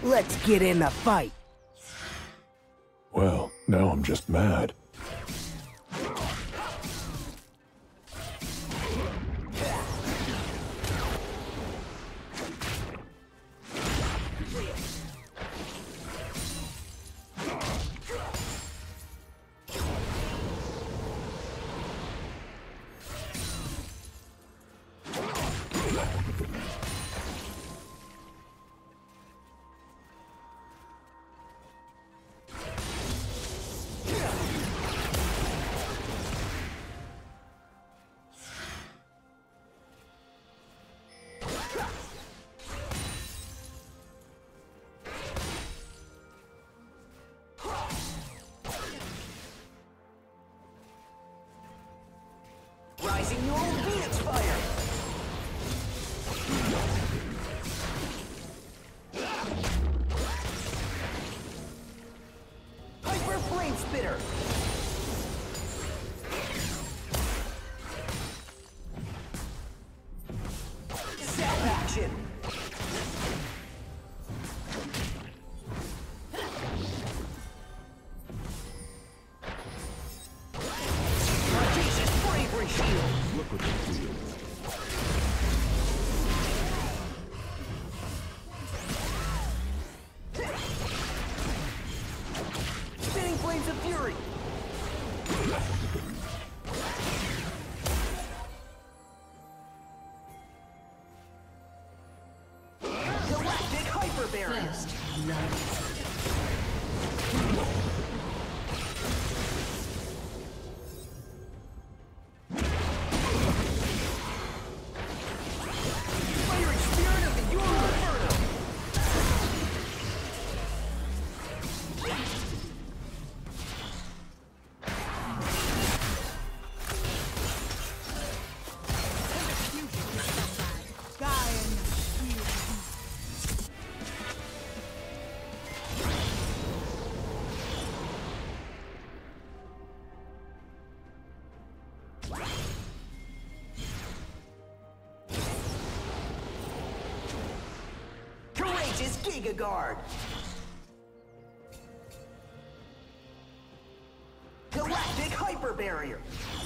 Let's get in the fight. Well, now I'm just mad. Rising your own Phoenix fire! Hyper Flame Spitter! ZAC action! Look what you do. Spinning Flames of Fury! Galactic Hyper Barrier! First love. Courageous Giga Guard! Galactic Hyper Barrier!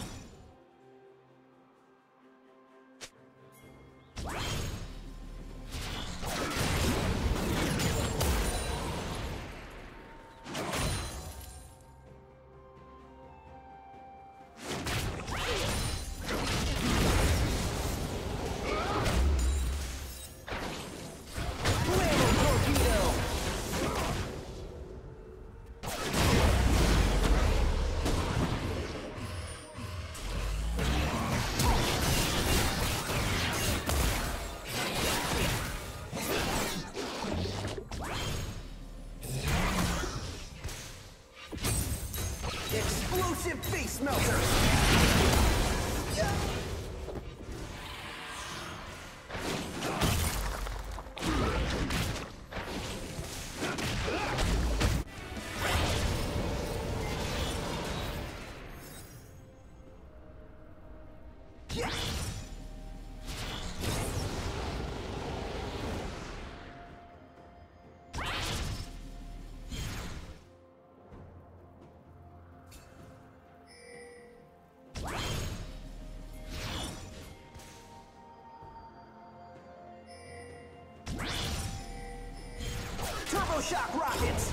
Explosive Face Melter! Turbo Shock Rockets!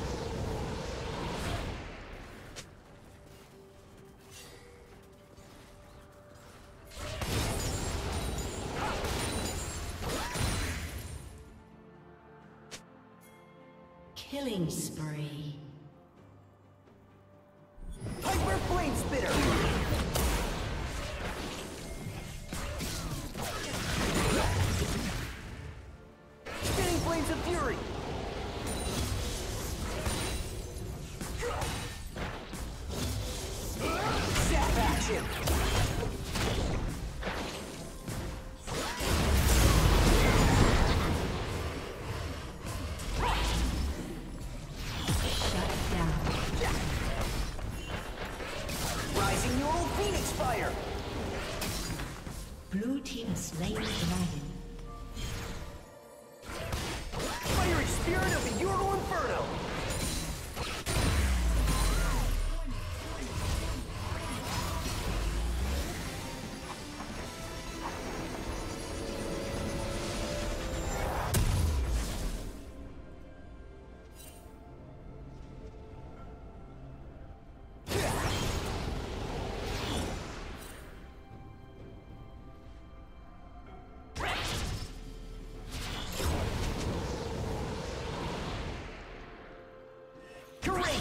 Killing spree. Hyper Flame Spitter! Spinning Flames of Fury! ZAC action! Rising your own Phoenix fire! Blue team has slain the dragon. Fiery Spirit of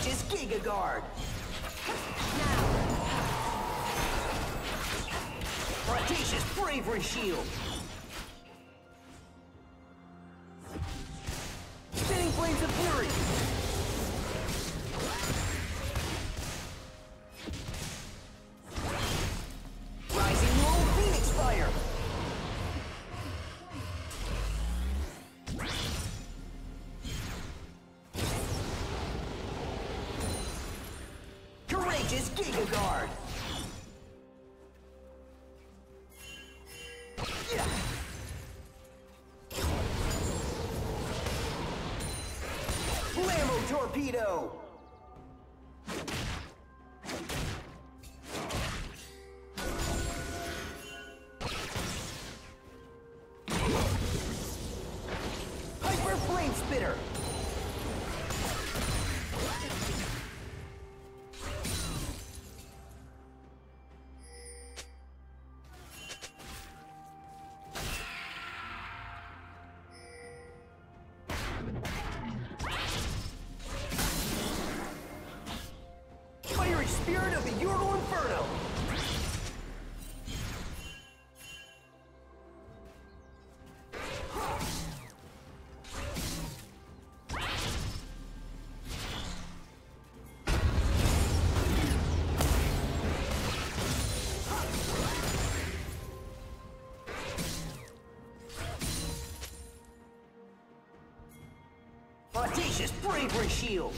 Courageous Giga Guard. Audacious Bravery Shield. Spinning Flames of Fury. Rising Roll Phoenix Fire. Courageous Giga Guard. Blammo Torpedo. Hyper Flame Spitter. Fiery Spirit of the Ural Inferno. Audacious Bravery Shield.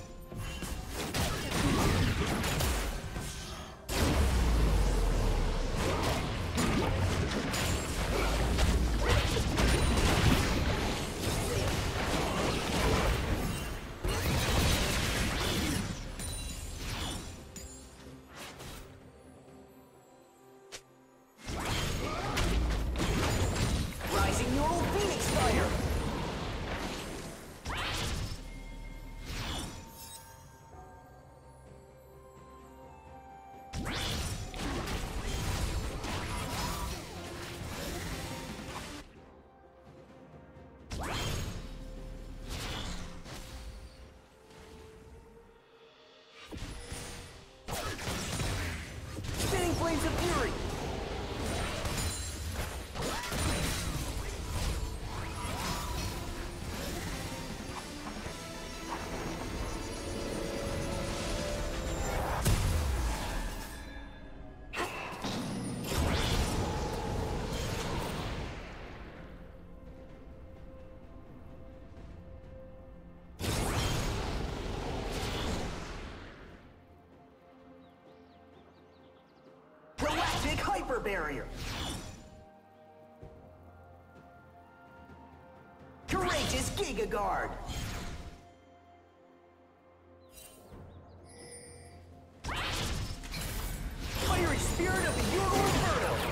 Rising Neural Phoenix Fire. Spinning Flames of Fury. Galactic Hyper Barrier. Courageous Giga Guard. Fiery Spirit of the Ural Inferno.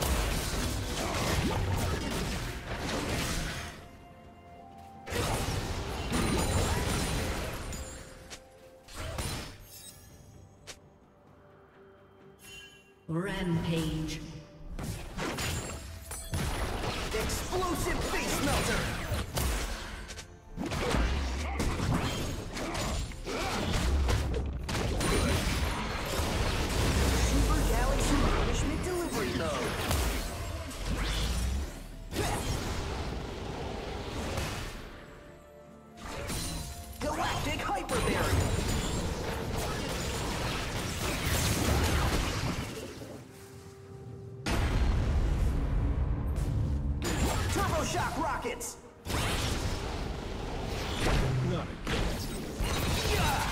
Rampage. Explosive Face Melter. Super Galaxy Punishment Delivery Mode. Galactic Hyper Barrier. Turbo Shock Rockets. Not Yeah!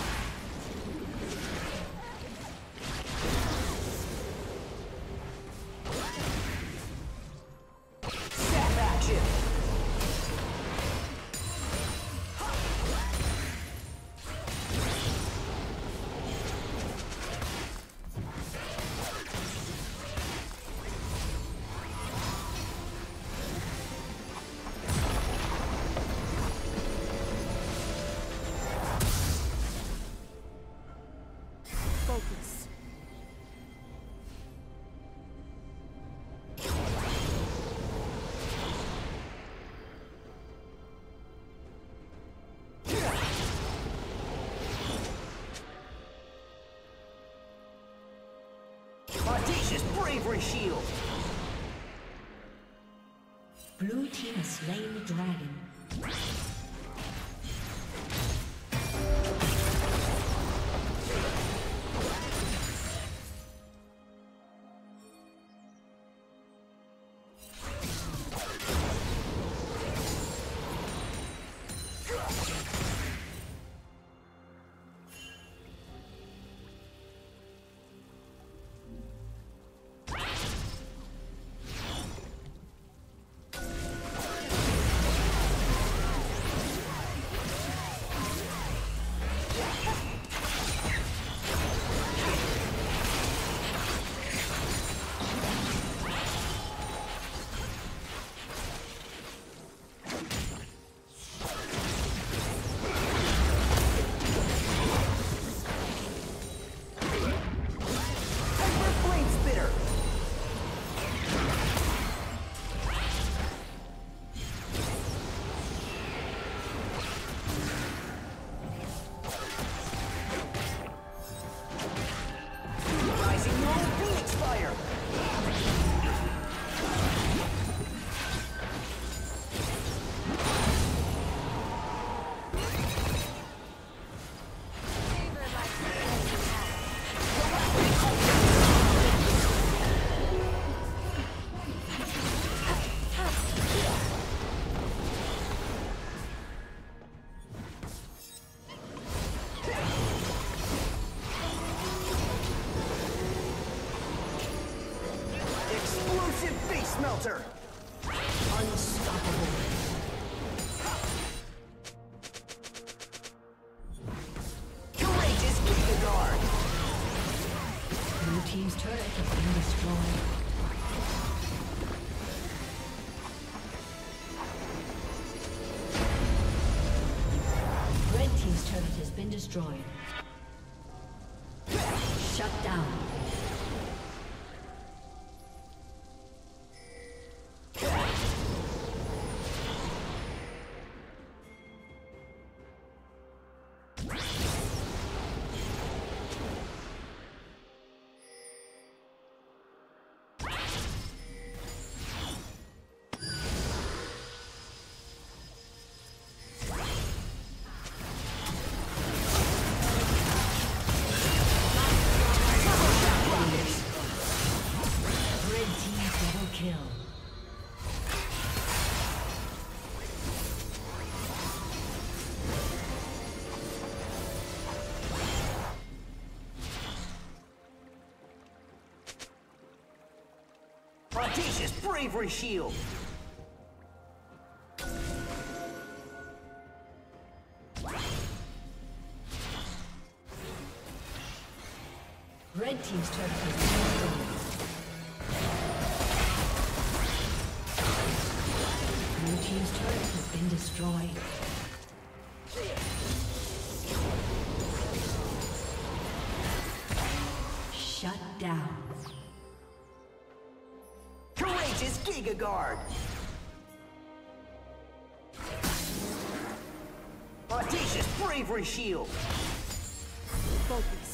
Zap action. bravery shield. Blue team has slain the dragon. Smelter! Unstoppable. Courageous Giga Guard! Blue team's turret has been destroyed. Red team's turret has been destroyed. Shut down. Audacious bravery shield! Red team's turret has been destroyed. Blue team's turret has been destroyed. Shut down. Courageous Giga Guard! Audacious bravery shield! Focus.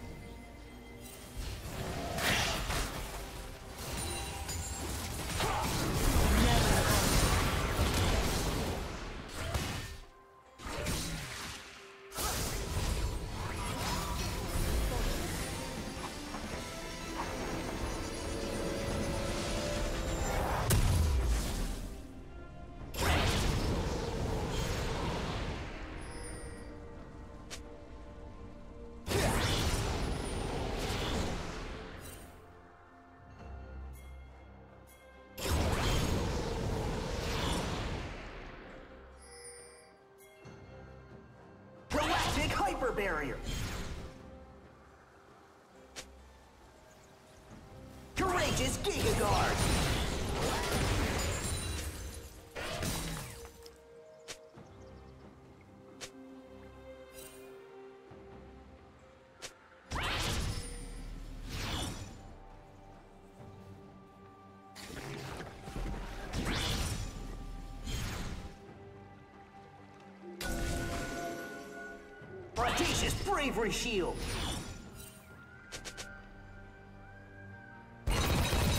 Galactic Hyper Barrier! Courageous Giga Guard! Audacious bravery shield!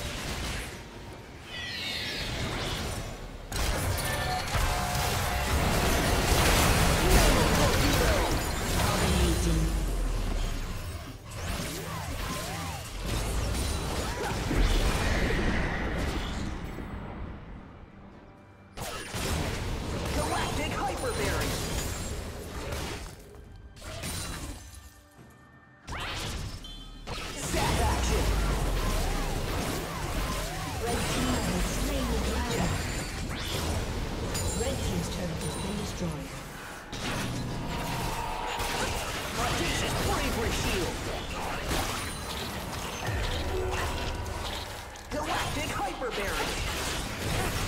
Fiery shield. Galactic hyper barrier.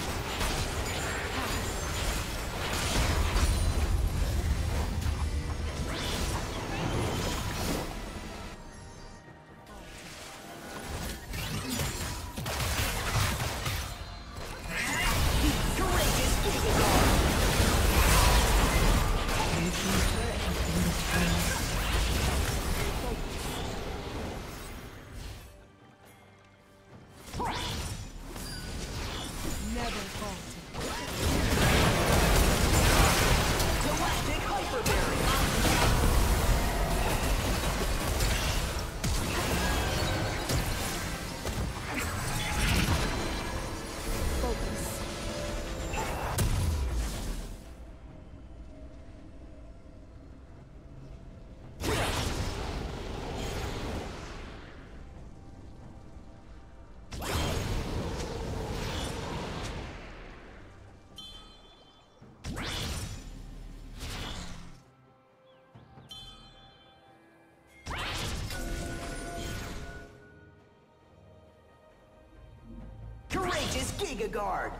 Courageous Giga Guard.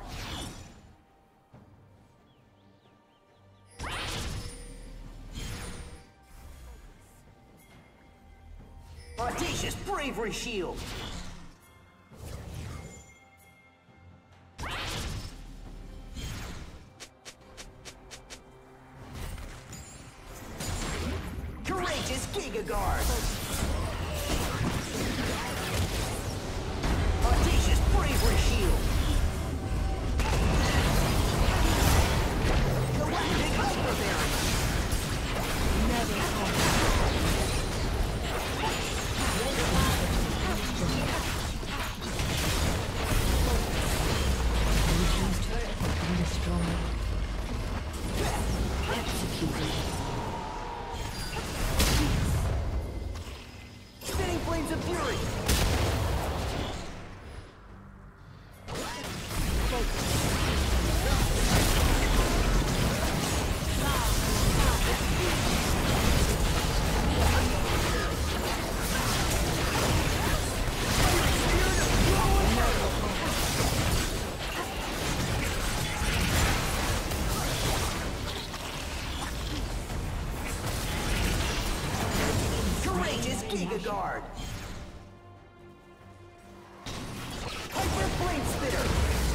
Audacious Bravery Shield. Courageous Giga Guard. Audacious Bravery Shield. Galactic Hyper Barrier. Never fall. Spinning Flames of Fury. Courageous Giga Guard. Hyper Flame Spitter.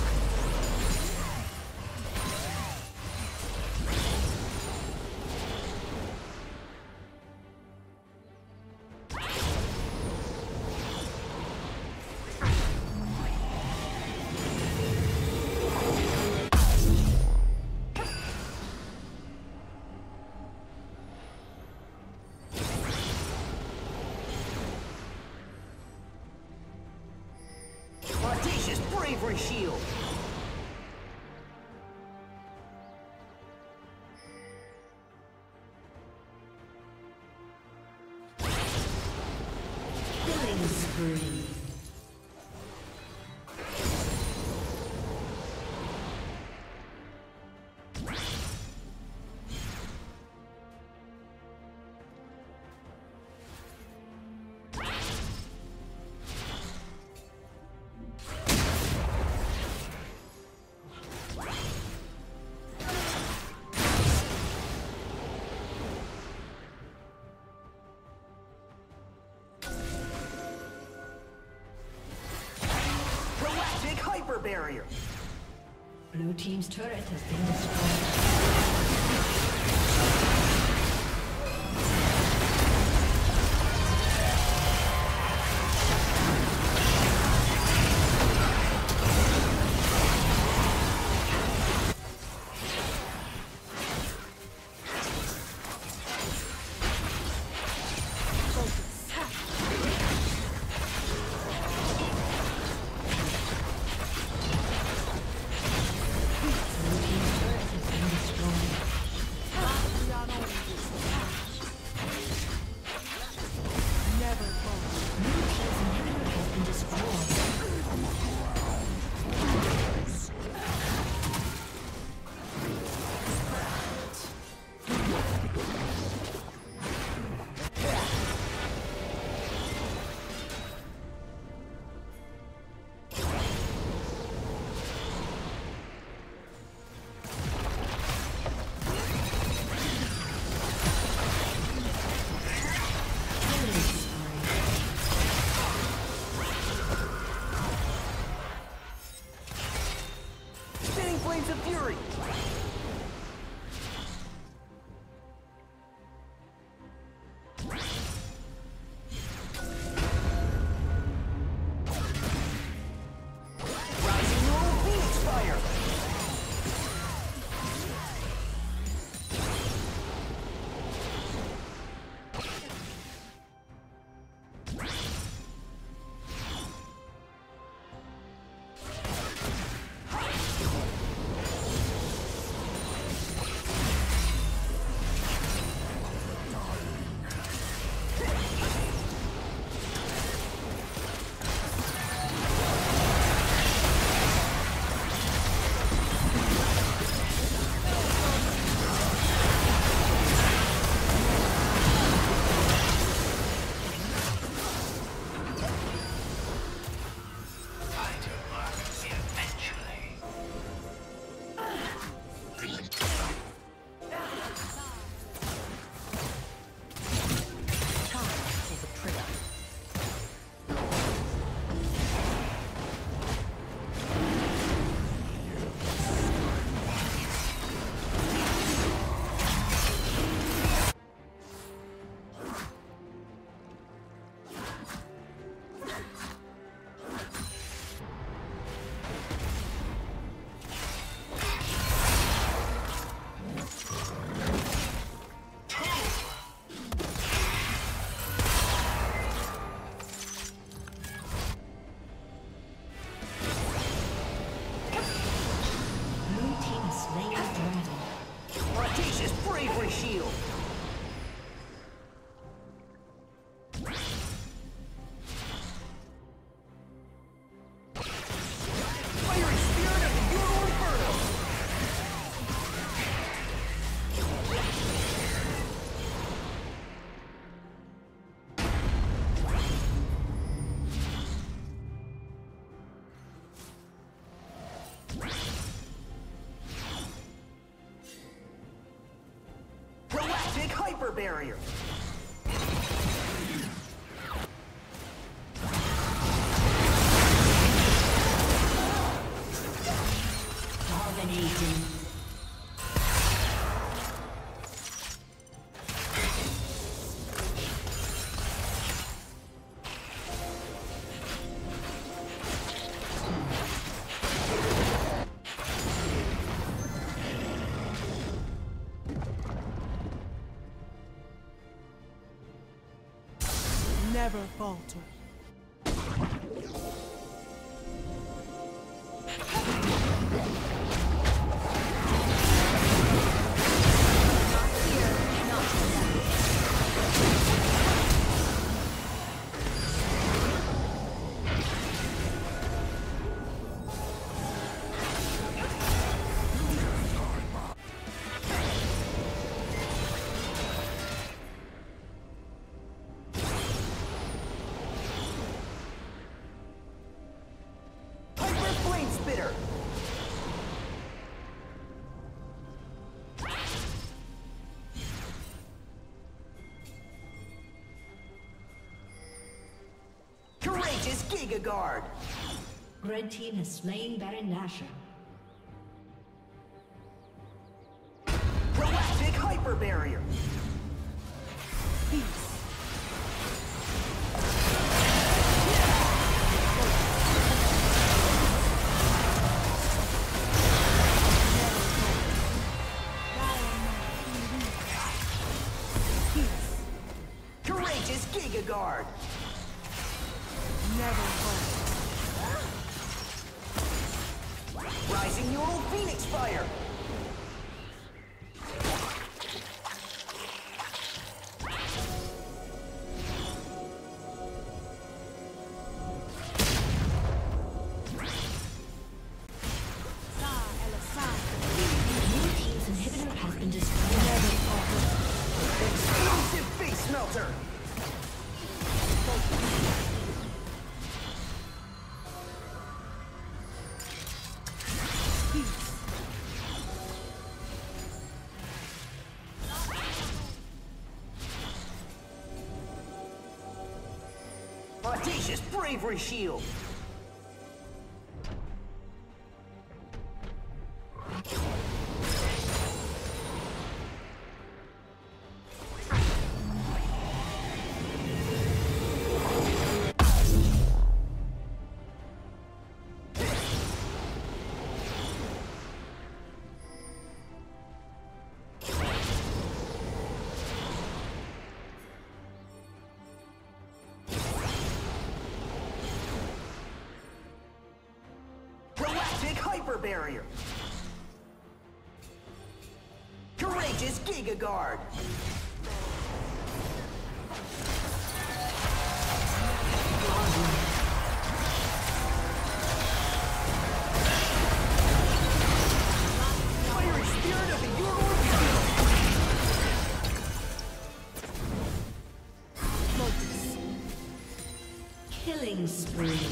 Audacious Bravery Shield. Killing spree. Galactic Hyper Barrier. Blue team's turret has been destroyed. Galactic Hyper Barrier. Dominating. Never falter. Courageous Giga Guard. Red team has slain Baron Nashor. Galactic Hyper Barrier. Peace. Courageous Giga Guard. Never falter. Rising Neural Phoenix Fire. Blue team's inhibitor has been destroyed. Explosive Face Melter. Audacious Bravery Shield. Galactic Hyper Barrier. Courageous Giga Guard. Fiery Spirit of the Eurorb. Killing spree.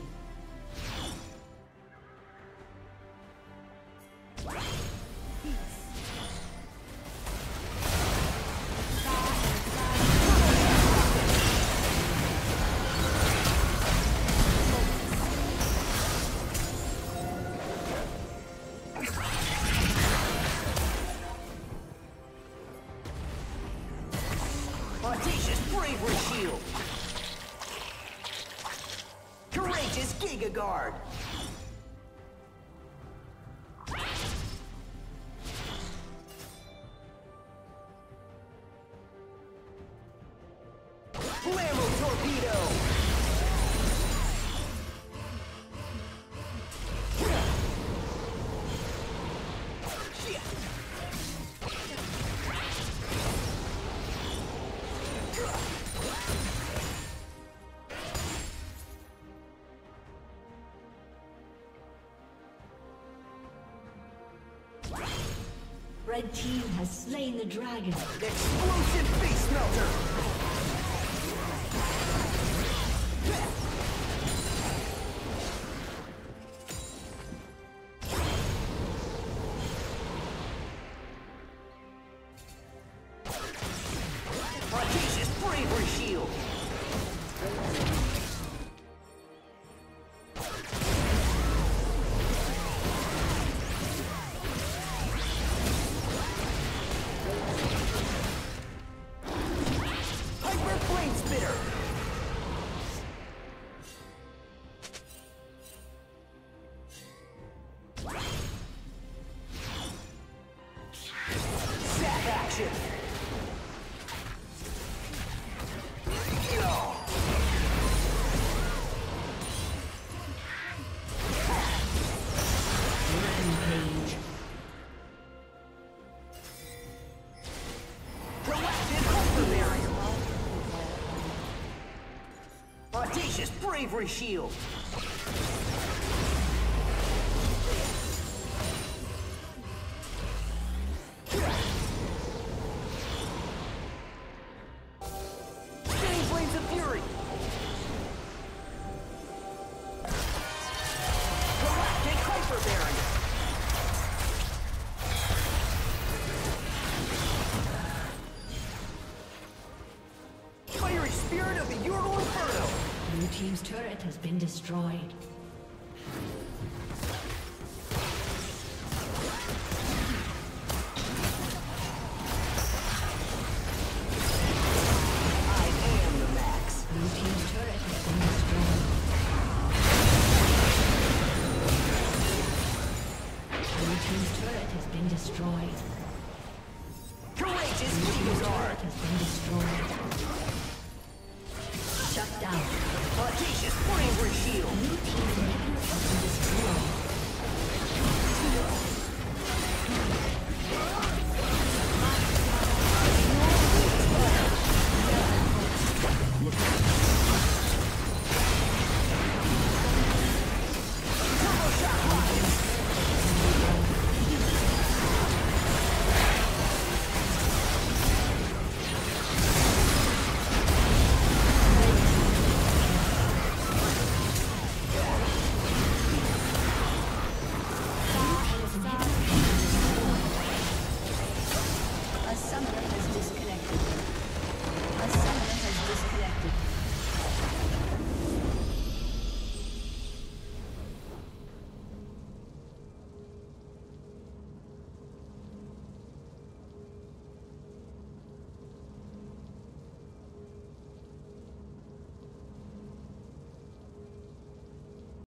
Audacious Bravery Shield. Courageous Giga Guard. Blammo Torpedo. Red team has slain the dragon. Explosive Face Melter. bravery shield. Hyper flame spitter. ZAC action. Rampage. Galactic Hyperberry. Audacious bravery shield. Spinning blades of fury. Galactic Hyperberry. Fiery spirit of the Ural Inferno. Blue team's turret has been destroyed. I am the max. Blue team's turret has been destroyed. Blue team's turret has been destroyed. Courageous Blue team's Legion turret has been destroyed. Shut down. Audacious bravery shield. Blue team's inhibitor has been destroyed.